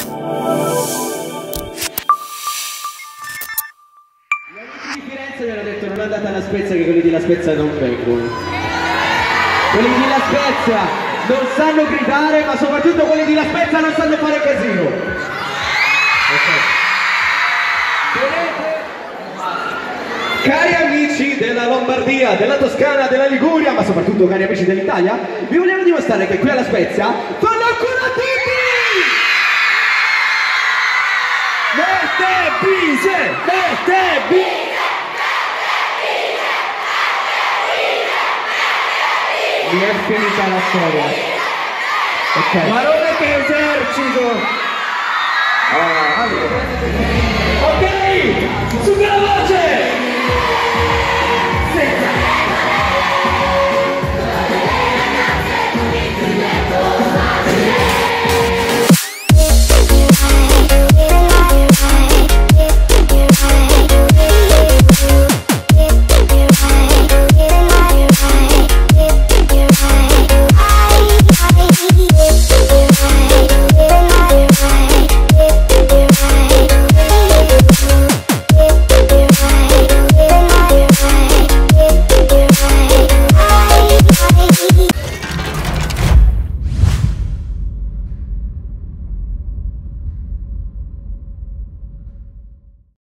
Di Firenze mi hanno detto non andate alla Spezia che quelli di La Spezia non vengono. Quelli di La Spezia non sanno gridare, ma soprattutto quelli di La Spezia non sanno fare casino. Okay. Cari amici della Lombardia, della Toscana, della Liguria, ma soprattutto cari amici dell'Italia, vi vogliamo dimostrare che qui alla Spezia fanno ancora tutti! Mette bise! Mette bise! Mi è finita la storia. Ok. Ma non è che esercito!